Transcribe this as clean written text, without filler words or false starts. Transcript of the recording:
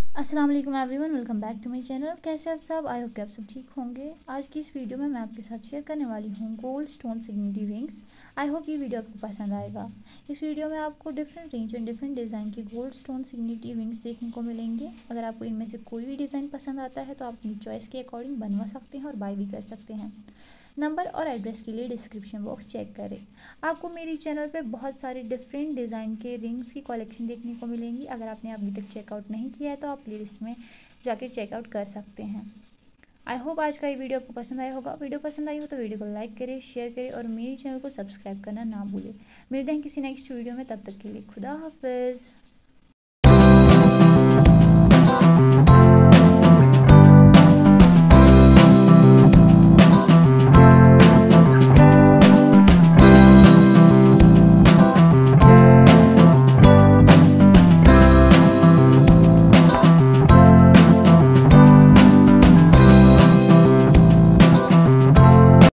अस्सलाम वालेकुम everyone, welcome back to my channel. कैसे आप सब? आई होप कि आप सब ठीक होंगे। आज की इस वीडियो में मैं आपके साथ शेयर करने वाली हूँ gold stone signet rings. I hope ये वीडियो आपको पसंद आएगा। इस वीडियो में आपको different range and different design की गोल्ड स्टोन सिग्नेटी रिंग्स देखने को मिलेंगे। अगर आपको इनमें से कोई भी डिज़ाइन पसंद आता है तो आप अपनी चॉइस के अकॉर्डिंग बनवा सकते हैं और बाय भी कर सकते हैं। नंबर और एड्रेस के लिए डिस्क्रिप्शन बॉक्स चेक करें। आपको मेरी चैनल पे बहुत सारे डिफरेंट डिज़ाइन के रिंग्स की कलेक्शन देखने को मिलेंगी। अगर आपने अभी तक चेकआउट नहीं किया है तो आप प्लेलिस्ट में जाके चेकआउट कर सकते हैं। आई होप आज का ये वीडियो आपको पसंद आया होगा। वीडियो पसंद आई हो तो वीडियो को लाइक करें, शेयर करें और मेरी चैनल को सब्सक्राइब करना ना भूलें। मिलते हैं किसी नेक्स्ट वीडियो में, तब तक के लिए खुदा हाफिज़।